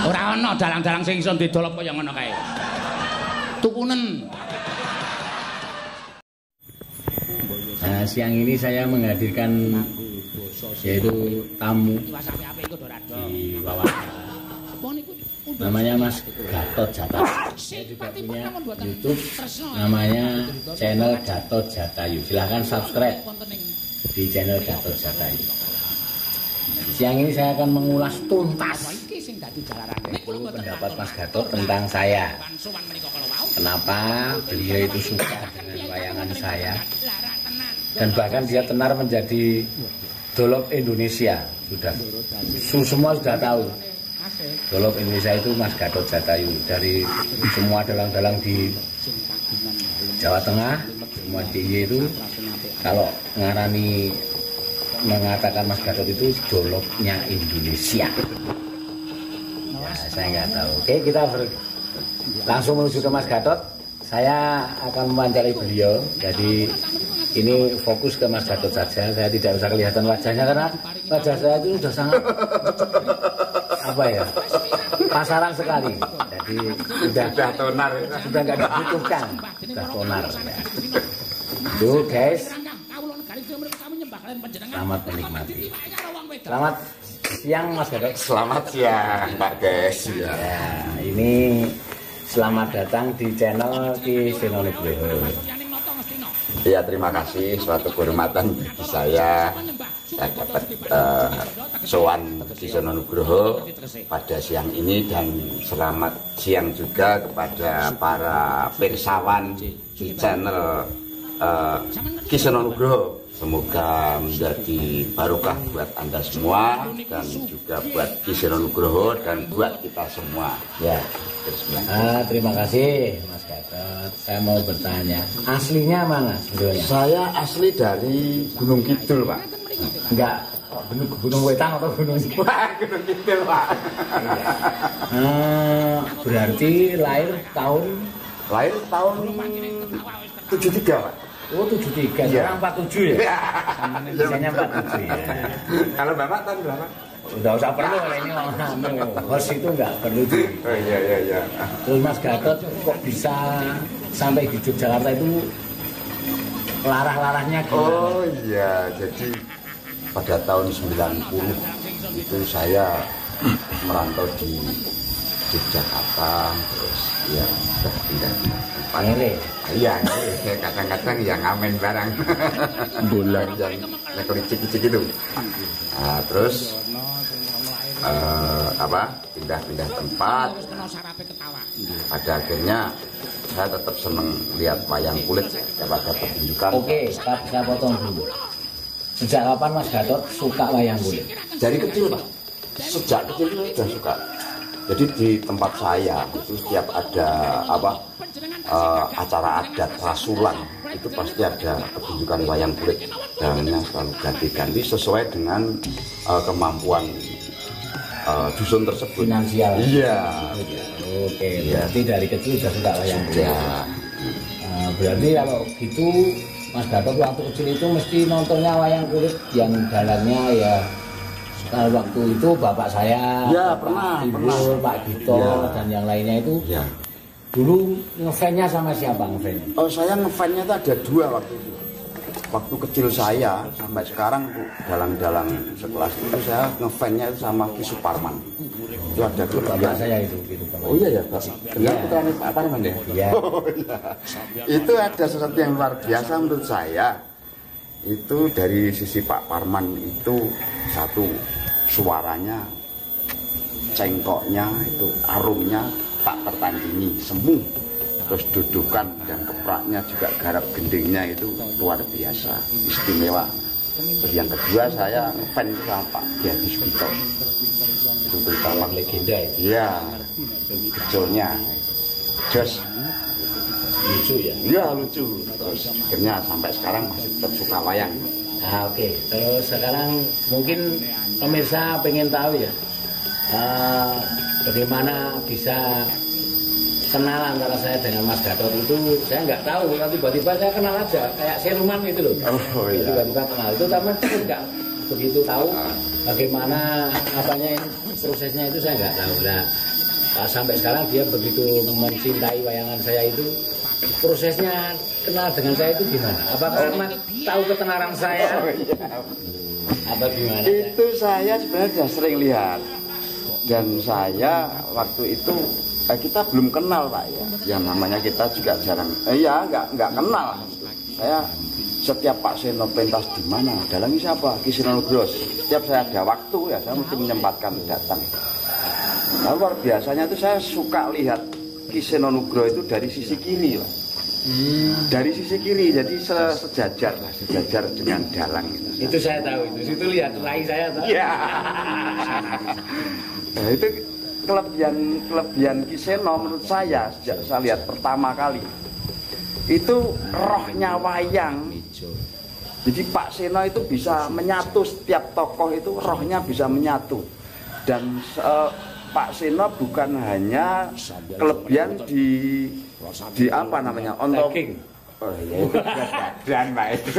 Ora ana dalang-dalang sing iso didolop kaya ngono kae. Tukunen. Nah, siang ini saya menghadirkan yaitu tamu di bawah. Namanya Mas Gatot Jatayu. Saya juga punya YouTube namanya channel Gatot Jatayu. Silahkan subscribe di channel Gatot Jatayu. Siang ini saya akan mengulas tuntas pendapat Mas Gatot tentang saya. Kenapa beliau itu suka dengan wayangan saya, dan bahkan dia tenar menjadi Dolop Indonesia. Semua sudah tahu Dolop Indonesia itu Mas Gatot Jatayu. Dari semua dalang-dalang di Jawa Tengah, semua DIY itu kalau mengatakan Mas Gatot itu Dolopnya Indonesia. Ya, saya nggak tahu. Oke, kita langsung menuju ke Mas Gatot. Saya akan mewawancarai beliau. Jadi ini fokus ke Mas Gatot saja. Saya tidak usah kelihatan wajahnya karena wajah saya itu sudah sangat apa ya, pasaran sekali. Jadi sudah tonar, sudah nggak dibutuhkan, sudah tonar. Ya. Tuh guys, selamat menikmati. Selamat siang Mas Gatot. Selamat siang Pak Des. Ya, ini selamat datang di channel Ki Seno Nugroho. Ya, terima kasih, suatu kehormatan bagi saya dapat sowan Ki Seno Nugroho pada siang ini, dan selamat siang juga kepada para pirsawan di channel Ki Seno Nugroho. Semoga menjadi barokah buat Anda semua, dan juga buat Ki Seno Nugroho dan buat kita semua. Ya. Terima kasih Mas Gatot. Saya mau bertanya, aslinya mana sebenarnya? Saya asli dari Gunung Kidul, Pak. Enggak, Gunung Wetang atau Gunung Gunung Kidul, Pak. Berarti lahir tahun 73, Pak. Oh, 73, ya. Sekarang 47 ya? Biasanya 47 ya. Kalau Bapak tahun berapa? Udah usah perlu, kalau ini host itu nggak perlu. Oh iya. Terus Mas Gatot kok bisa sampai di Yogyakarta itu larah-larahnya gimana? Oh iya, jadi pada tahun 90 itu saya merantau di Yogyakarta, terus ya pindah. Panggil. Iya, kadang-kadang yang ngamen barang. Bulan yang licik-licik itu. Nah, terus pindah tempat. Pada akhirnya saya tetap seneng lihat wayang kulit pada pertunjukan. Oke, saya potong dulu. Sejak kapan Mas Gatot suka wayang kulit? Dari kecil, Pak. Sejak kecil itu sudah suka. Jadi di tempat saya itu setiap ada acara adat rasulan itu pasti ada pertunjukan wayang kulit, dananya selalu ganti-ganti sesuai dengan kemampuan dusun tersebut. Finansial. Iya. Oke, berarti dari kecil sudah suka wayang kulit. Ya. Berarti kalau gitu Mas Gatot waktu kecil itu mesti nontonnya wayang kulit yang dalangnya ya. Waktu itu bapak saya, ya, pernah. Pak Gito ya, dan yang lainnya itu. Ya. Dulu ngefansnya sama siapa ngefans? Oh, saya ngefansnya itu ada dua waktu itu. Waktu kecil saya sampai sekarang dalang-dalang sekelas itu saya ngefansnya itu sama Ki Suparman. Itu ada bapak saya itu. Oh iya ya, Pak. Benar putranya Pak Parman ya? Iya. Oh, iya. Itu ada sesuatu yang luar biasa menurut saya. Itu dari sisi Pak Parman itu satu, suaranya, cengkoknya itu, arumnya tak tertandingi, semu. Terus dudukan dan kepraknya juga garap gendingnya itu luar biasa, istimewa. Terus yang kedua saya fans sama Pak Diadi Sugito. Itu terutama legenda ya? Iya, kecilnya. Jos. Lucu ya? Iya, lucu. Terus akhirnya sampai sekarang masih tetap suka wayang. Nah, oke. Terus sekarang mungkin pemirsa pengen tahu ya, bagaimana bisa kenal antara saya dengan Mas Gatot itu. Saya nggak tahu, tiba-tiba saya kenal aja kayak seruman itu loh. Oh, iya. Tiba-tiba kenal itu, tapi saya nggak begitu tahu bagaimana apanya prosesnya itu, saya nggak tahu. Nah, sampai sekarang dia begitu mencintai wayangan saya itu. Prosesnya kenal dengan saya itu gimana? Apakah memang tahu ketenaran saya? Apa gimana? Itu saya sebenarnya sudah sering lihat. Dan saya waktu itu kita belum kenal Pak ya. Yang namanya kita juga jarang. Nggak kenal. Saya setiap Pak Seno pentas di mana, dalang siapa? Ki Seno Nugroho. Setiap saya ada waktu ya, saya mesti menyempatkan datang. Nah, luar biasanya itu saya suka lihat Ki Seno Nugroho itu dari sisi kiri Pak. Dari sisi kiri, jadi sejajar dengan dalang itu saya tahu, itu situ lihat rai saya tahu. Ya. Nah, itu kelebihan Ki Seno menurut saya sejak saya lihat pertama kali itu rohnya wayang. Jadi Pak Seno itu bisa menyatu, setiap tokoh itu rohnya bisa menyatu. Dan Pak Seno bukan hanya kelebihan di apa namanya untuk oh iya itu badan Pak itu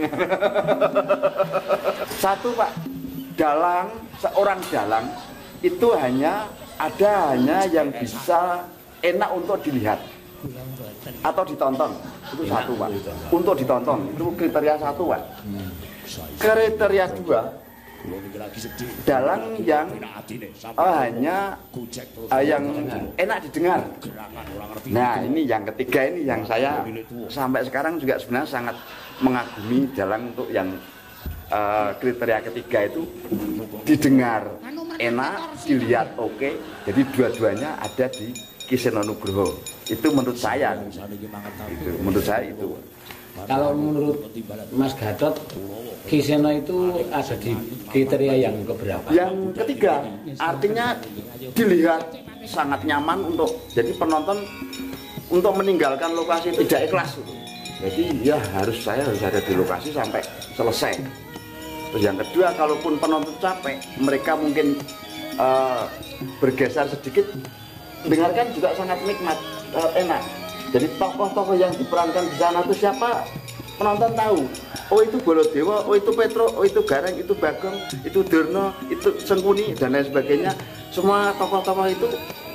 satu Pak, dalang, seorang dalang itu hanya yang bisa enak untuk dilihat atau ditonton, itu satu Pak. Untuk ditonton itu kriteria satu Pak. Kriteria dua, dalang yang hanya yang enak didengar. Nah ini yang ketiga, ini yang saya sampai sekarang juga sebenarnya sangat mengagumi dalang untuk yang kriteria ketiga itu didengar enak, dilihat oke. Jadi dua-duanya ada di Ki Seno Nugroho. Itu menurut saya. Menurut saya itu. Kalau menurut Mas Gatot, Ki Seno itu ada di kriteria yang keberapa? Yang ketiga, artinya dilihat sangat nyaman untuk jadi penonton untuk meninggalkan lokasi tidak ikhlas. Jadi ya saya harus ada di lokasi sampai selesai. Terus yang kedua, kalaupun penonton capek, mereka mungkin bergeser sedikit, dengarkan juga sangat nikmat, enak. Jadi tokoh-tokoh yang diperankan di sana itu siapa? Penonton tahu. Oh itu Baladewa, oh itu Petro, oh itu Gareng, itu Bagong, itu Durna, itu Sengkuni dan lain sebagainya. Semua tokoh-tokoh itu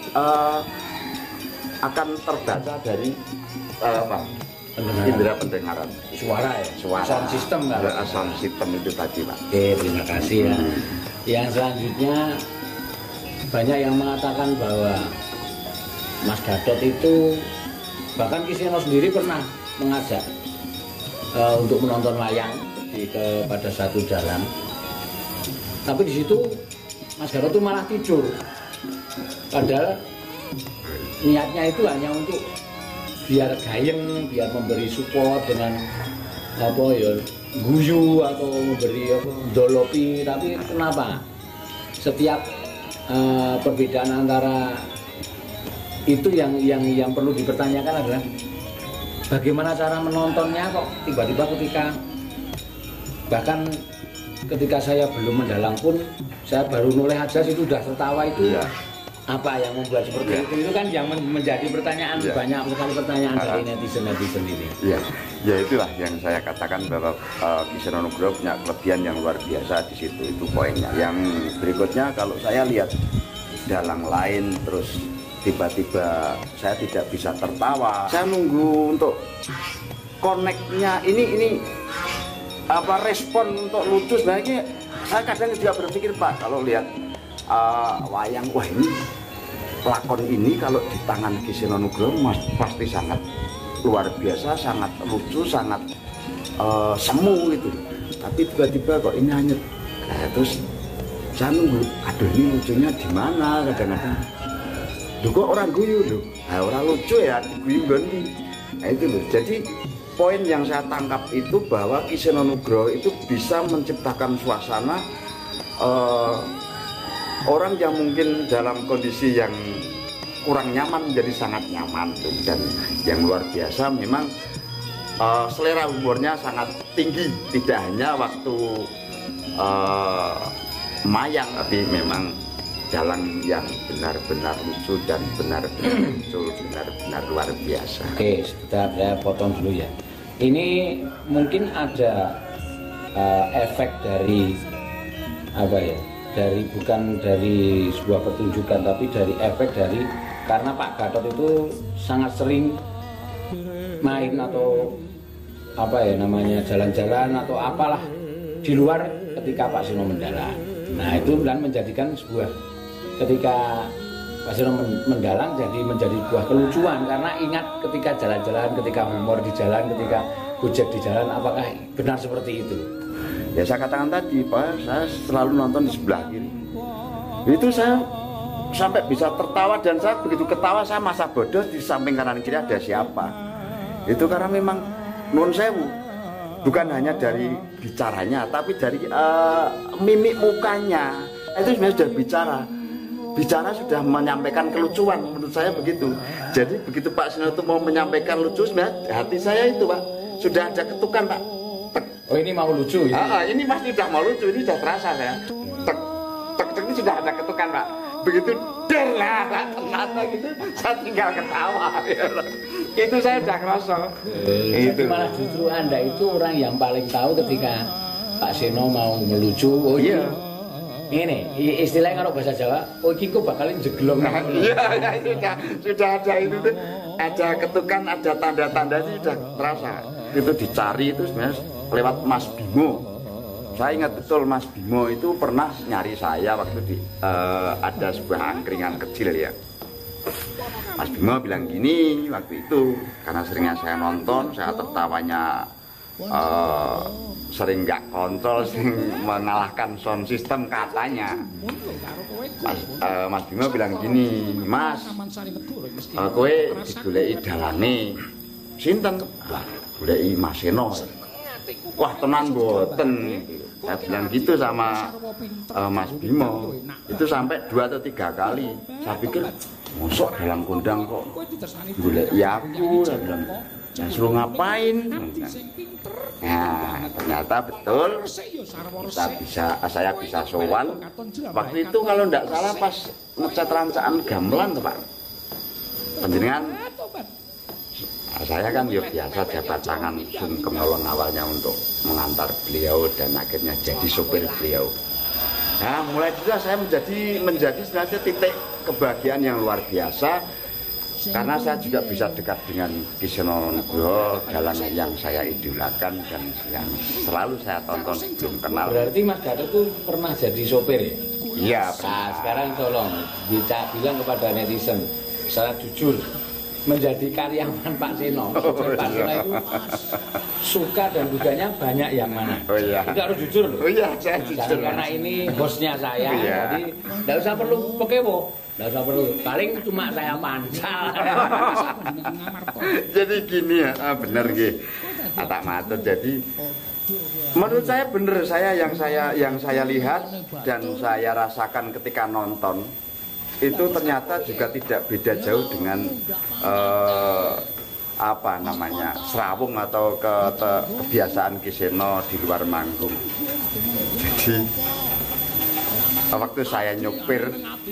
akan terbaca dari indera pendengaran. Suara ya? Suara. Sound system kan? Sound system itu tadi Pak. Oke, terima kasih ya. Yang selanjutnya banyak yang mengatakan bahwa Mas Gatot itu, bahkan Ki Seno sendiri pernah mengajak untuk menonton wayang kepada satu dalang. Tapi di situ Mas Gatot itu malah tidur. Padahal niatnya itu hanya untuk biar gayeng, biar memberi support dengan apa ya, guyu atau memberi dolopi. Tapi kenapa setiap perbedaan antara itu yang perlu dipertanyakan adalah bagaimana cara menontonnya kok tiba-tiba ketika saya belum mendalang pun saya baru noleh aja situ udah tertawa itu ya. Apa yang membuat seperti itu kan yang menjadi pertanyaan banyak sekali pertanyaan dari netizen ini. Ya itulah yang saya katakan bahwa Ki Seno Nugroho punya kelebihan yang luar biasa di situ, itu poinnya. Yang berikutnya kalau saya lihat dalang lain terus tiba-tiba saya tidak bisa tertawa, saya nunggu untuk connect-nya ini apa respon untuk lucu. Sebenarnya saya kadang juga berpikir Pak, kalau lihat wayang, wah ini lakon ini kalau di tangan Ki Seno Nugroho pasti sangat luar biasa, sangat lucu, sangat semu gitu. Tapi tiba-tiba kok ini hanyut. Nah, terus saya nunggu, aduh ini lucunya di mana kadang-kadang. Loh kok orang guyu loh, nah, orang lucu ya guyu ganti. Nah itu loh. Jadi poin yang saya tangkap itu bahwa Ki Seno Nugroho itu bisa menciptakan suasana orang yang mungkin dalam kondisi yang kurang nyaman menjadi sangat nyaman tuh. Dan yang luar biasa memang selera humornya sangat tinggi, tidak hanya waktu mayang, tapi memang dalang yang benar-benar lucu dan benar-benar muncul, benar-benar luar biasa. Oke, sebentar saya potong dulu ya. Ini mungkin ada efek dari apa ya, bukan dari sebuah pertunjukan, tapi dari efek dari karena Pak Gatot itu sangat sering main atau apa ya namanya jalan-jalan atau apalah di luar ketika Pak Seno mendalang. Nah itu kan menjadikan sebuah ketika Pak Seno mendalang menjadi sebuah kelucuan karena ingat ketika jalan-jalan, ketika humor di jalan, ketika gojek di jalan, apakah benar seperti itu? Ya saya katakan tadi Pak, saya selalu nonton di sebelah kiri. Itu saya sampai bisa tertawa dan saya begitu ketawa saya masa bodoh di samping kanan kiri ada siapa. Itu karena memang nun sewu, bukan hanya dari bicaranya tapi dari mimik mukanya. Itu sebenarnya sudah bicara sudah menyampaikan kelucuan, menurut saya begitu. Jadi begitu Pak Seno itu mau menyampaikan lucu, sebenarnya hati saya itu Pak sudah ada ketukan Pak. Oh ini mau lucu ya? Ini pasti sudah mau lucu, ini sudah terasa saya. Tek ini sudah ada ketukan Pak. Begitu der lah ternyata gitu, saya tinggal ketawa. Itu saya sudah kerasa. Itu malah justru Anda itu orang yang paling tahu ketika Pak Seno mau melucu. Oh iya. Ini istilahnya kalau bahasa Jawa, oh ini kok bakalin jeglong. Iya, itu sudah ada itu tuh, ada ketukan, ada tanda-tanda itu sudah terasa. Itu dicari itu sebenarnya lewat Mas Bimo. Saya ingat betul Mas Bimo itu pernah nyari saya waktu ada sebuah angkringan kecil ya. Mas Bimo bilang gini waktu itu, karena seringnya saya nonton, saya tertawanya sering nggak kontrol, sering mengalahkan sound system katanya. Mas Bimo bilang gini, Mas, kowe digoleki dalane sinten? Lah, goleki Mas Seno. Wah tenan boten. Saya bilang gitu sama Mas Bimo. Itu sampai 2 atau 3 kali. Saya pikir mosok dalam kondang kok goleki aku. Saya bilang, ya suruh ngapain? Nah ternyata betul saya bisa sowan. Waktu itu kalau tidak salah pas ngecat rancaan gamelan tuh Pak. Panjenengan saya kan ya biasa jabat tangan sungkem nolong awalnya untuk mengantar beliau dan akhirnya jadi sopir beliau. Nah mulai itu saya menjadi sebenarnya titik kebahagiaan yang luar biasa. Karena saya juga bisa dekat dengan Ki Seno Nugroho, dalang yang saya idolakan dan yang selalu saya tonton sebelum kenal. Berarti Mas Gatot itu pernah jadi sopir ya? Iya. Nah sekarang tolong bilang kepada netizen secara jujur, menjadi karyawan Pak Seno, Pak Seno itu suka dan duganya banyak yang mana? Oh iya. Itu harus jujur loh. Oh iya, saya jujur. Karena ini bosnya saya, iya. Jadi tidak usah perlu pekewo. Nggak usah perlu, paling cuma saya pancal. Jadi gini ya, bener gitu. Tak matur. Jadi menurut saya bener, yang saya lihat dan saya rasakan ketika nonton itu ternyata juga tidak beda jauh dengan apa namanya serawung atau kebiasaan Ki Seno di luar manggung. Jadi waktu saya nyopir,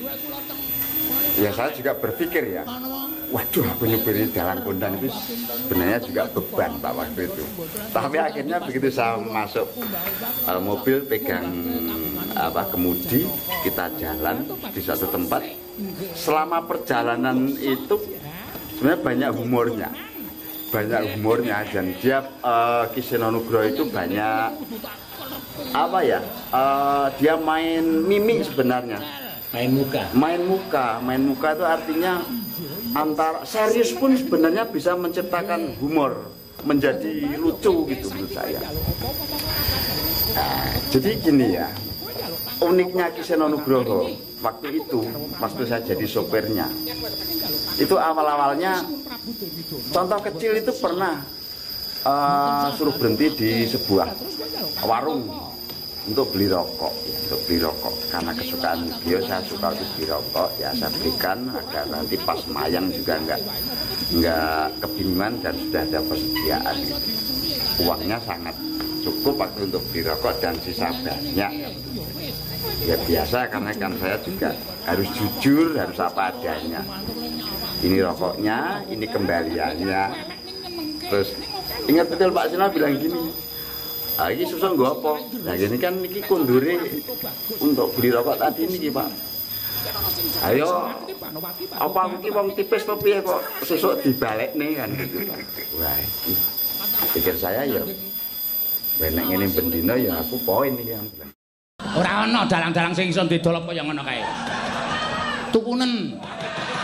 ya saya juga berpikir ya, waduh aku nyupiri dalam kondang itu sebenarnya juga beban Pak waktu itu. Tapi akhirnya begitu saya masuk mobil pegang kemudi, kita jalan di satu tempat. Selama perjalanan itu sebenarnya banyak humornya dan dia Ki Seno Nugroho itu banyak dia main mimik sebenarnya. Main muka itu artinya antara serius pun sebenarnya bisa menciptakan humor, menjadi lucu gitu menurut saya. Nah, jadi gini ya, uniknya Ki Seno Nugroho waktu itu, waktu saya jadi sopirnya, itu awal-awalnya contoh kecil itu pernah suruh berhenti di sebuah warung untuk beli rokok. Karena kesukaan beliau, saya suka untuk beli rokok, ya saya belikan agar nanti pas mayang juga nggak kebingungan dan sudah ada persediaan. Uangnya sangat cukup waktu untuk beli rokok dan sisa banyak. Ya biasa karena kan saya juga harus jujur, harus apa adanya. Ini rokoknya, ini kembaliannya. Terus ingat betul Pak Seno bilang gini, Ah iki susah nggo apa? Nah gini kan iki kundure untuk beli rokok tadi niki, Pak. Ayo apa iki wong tipis to piye kok sesuk dibalekne kan gitu, Pak. Wah, iki pikir saya ya benek ngene bendina ya aku poin iki. Ora ana dalang-dalang sing iso didol apa ya ngono kae. Tukunen